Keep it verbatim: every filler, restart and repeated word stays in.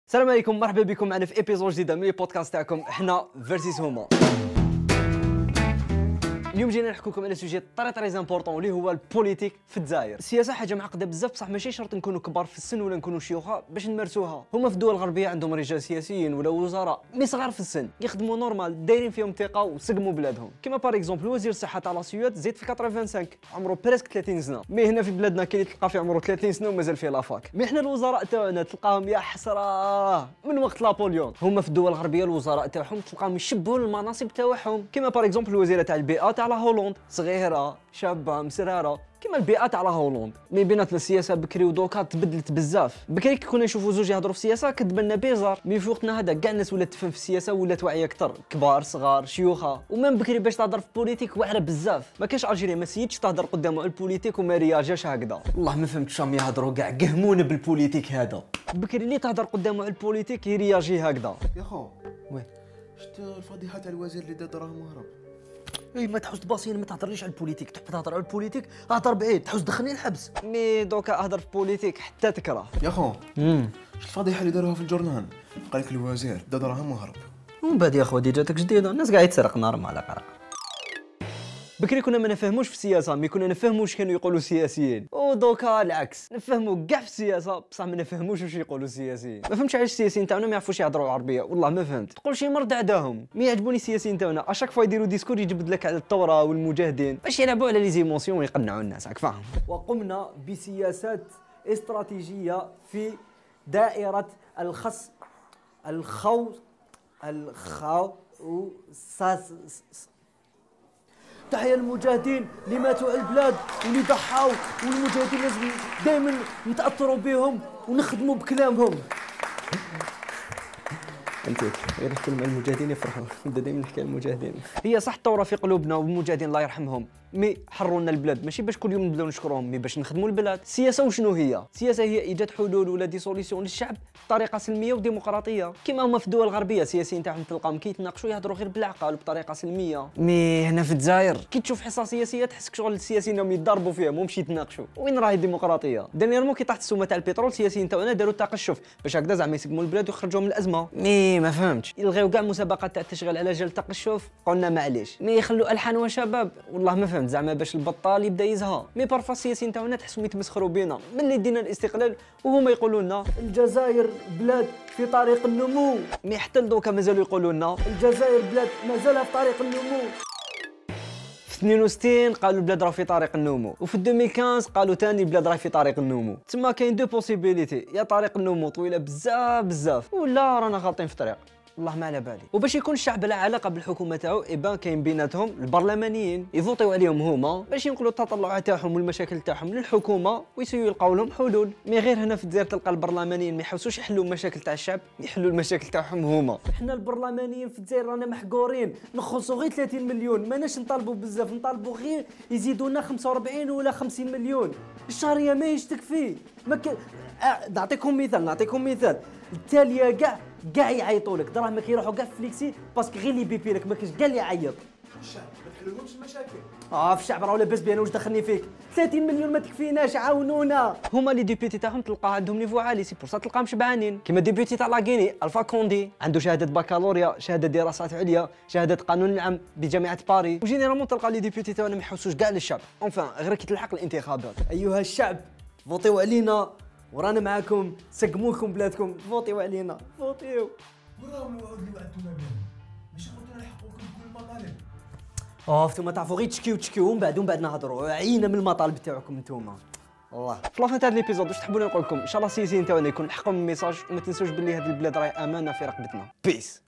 السلام عليكم، مرحبا بكم معنا في ايبيزود جديده من البودكاست تاعكم احنا فيرسيس هما. اليوم جينا نحكي لكم على سوجي طري طري امبورطون اللي هو البوليتيك في الجزائر. السياسه حاجه معقده بزاف، بصح ماشي شرط نكونوا كبار في السن ولا نكونوا شيوخه باش نمارسوها. هما في الدول الغربيه عندهم رجال سياسيين ولا وزراء مي صغار في السن يخدموا نورمال، دايرين فيهم ثقه وسقموا بلادهم. كيما باغ اكزومبل وزير الصحه تاع لا سويد زيد في خمسة وثمانين عمره بريسك ثلاثين سنه، مي هنا في بلادنا كاين تلقى في عمره ثلاثين سنه ومازال فيه لافاك. مي حنا الوزراء تاعنا تلقاهم يا حسره من وقت نابليون. هما في الدول الغربيه الوزراء تاعهم تلقاهم يشبهوا المناصب تاعهم، كيما باغ اكزومبل الوزيره تاع البيئه تاع لا هولندا، صغيره شابه مسراره كيما البيئه تاع لا هولندا. مي بيناتنا السياسه بكري ودوكا تبدلت بزاف. بكري كي كنا نشوفوا زوج يهضروا في السياسه كتبان لنا بيزار، مي في وقتنا هذا كاع الناس ولات تفهم في السياسه ولات واعيه اكثر، كبار صغار شيوخه. ومن بكري باش تهضر في البوليتيك واعره بزاف، ما كاش الجيري ما سيتش تهضر قدامه البوليتيك وما رياجاش هكذا. والله ما فهمتش راهم يهضروا كاع قهمونا بالبوليتيك هذا. بكري اللي تهضر قدامه البوليتيك يرياجي هكذا. يا خو وي شفت الفضيحه تاع الوزير اللي دار راهم مهرب؟ اي ما تحوس تباصين، ما تهضرليش على البوليتيك، تحب تهضر على البوليتيك هضر بعيد، تحوس تدخلني الحبس. مي دوكا اهضر في البوليتيك حتى تكره. يا خو امم شفت الفضيحه اللي داروها في الجورنال؟ قال لك الوزير دار راهم مهرب. ومن بعد يا خو دي جاتك جديده، الناس قاعد يتسرق نورمال على قرا. بكري كنا ما نفهموش في السياسه، مي كنا نفهموا واش كانوا يقولوا السياسيين، ودوكا العكس نفهموا كاع في السياسه بصح ما نفهموش واش يقولوا السياسيين. ما فهمتش علاش السياسيين تاعنا ما يعرفوش يهضروا العربيه، والله ما فهمت. تقول شي مرض عداهم. مي يعجبوني السياسيين تاعنا اشاك فوا يديروا ديسكور يجبد لك على الثوره والمجاهدين باش يلعبوا على لي زيمونسيون ويقنعوا الناس، راك فاهم. وقمنا بسياسات استراتيجيه في دائره الخص الخو الخو ساس. تحية للمجاهدين اللي ماتوا على البلاد واللي ضحاو، والمجاهدين لازم دائما نتاثروا بهم ونخدموا بكلامهم. انت غير نحكي مع المجاهدين يفرحوا، نبدا دائما نحكي على المجاهدين. هي صح الثوره في قلوبنا والمجاهدين الله يرحمهم، مي حروا لنا البلاد ماشي باش كل يوم نبداو نشكروهم، مي باش نخدموا البلاد. السياسه وشنو هي؟ السياسه هي ايجاد حلول ولا دي سوليسيون للشعب بطريقه سلميه وديمقراطيه، كيما هما في الدول الغربيه السياسيين تاعهم تلقاهم كي يتناقشوا يهضروا غير بالعقل وبطريقه سلميه. مي هنا في الجزائر كي تشوف حصه سياسيه تحسك شغل السياسيين راهم يتضاربوا فيها مش يتناقشوا. وين راهي الديمقراطيه؟ دانييرمون كي طاحت السومه تاع البترول السياسيين تاعنا داروا تقشف باش هكذا زعما يسقموا البلاد ويخرجوهم من الازمه. مي ما فهمتش يلغيو كاع المسابقات تاع التشغيل على جال التقشف، قلنا معليش. مي يخلوا الحان وشباب، والله ما فهمت زعما باش البطال يبدا يزهى. مي بارفا السياسيين تاعنا تحسهم يتمسخروا بينا ملي دينا الاستقلال وهما يقولوا لنا الجزائر بلاد في طريق النمو، مي حتى لدوكا مازالوا يقولوا لنا الجزائر بلاد مازالها في طريق النمو. في اثنين وستين قالوا البلاد راه في طريق النمو، وفي ألفين وخمسطاش قالوا ثاني البلاد راه في طريق النمو. تما كاين دو بوسيبيليتي، يا طريق النمو طويله بزاف بزاف ولا رانا غالطين في طريق والله ما على بالي. وباش يكون الشعب لا علاقه بالحكومه تاعو يبان كاين بيناتهم البرلمانيين يفوتيو عليهم هما باش ينقلوا التطلعات تاعهم والمشاكل تاعهم للحكومه ويسيو يلقاو لهم حلول. مي غير هنا في الجزائر تلقى البرلمانيين ما يحوسوش يحلوا المشاكل تاع الشعب، يحلوا المشاكل تاعهم هما. حنا البرلمانيين في الجزائر رانا محقورين، نخلصوا غير ثلاثين مليون، ماناش نطالبوا بزاف، نطالبوا غير يزيدونا خمسة وأربعين ولا خمسين مليون. الشهريه ما تكفي. ما ك... أه... نعطيكم مثال نعطيكم مثال التاليه كاع كاع يعيطوا لك دراهم كيروحوا كاع فليكسي باسكو غير اللي بيبي لك ما كاينش كاع اللي يعيط. الشعب ما تحلولهمش المشاكل. اه في الشعب راه لاباس بيه، انا واش دخلني فيك؟ ثلاثين مليون ما تكفيناش، عاونونا. هما لي ديبيوتي تاعهم تلقى عندهم نيفو عالي، سي بور سا تلقاهم شبعانين، كيما ديبيوتي تاع لاكيني الفا كوندي عنده شهاده بكالوريا، شهاده دراسات عليا، شهاده قانون العام بجامعه باريس. وجينيرالمون تلقى لي ديبيوتي تاعنا ما يحوسوش كاع للشعب. اونفان غير كي تلحق الانتخابات ايها الشعب فوتيو علينا ورانا معاكم، سقموكم بلادكم، فوتيو علينا فوتيو. وراهم الوعود اللي وعدتونا بهم، ماشي قلتونا نحققوا كل المطالب. اه نتوما تعرفوا غير تشكيو تشكيو ومن بعد ومن بعد نهضروا، عينا من المطالب تاعكم نتوما. والله في لافان تاع ليبيزود واش تحبوا نقول لكم؟ ان شاء الله السياسيين تاعنا يكون حقهم الميساج، وما تنسوش باللي هذه البلاد راهي امانه في رقبتنا. بيس.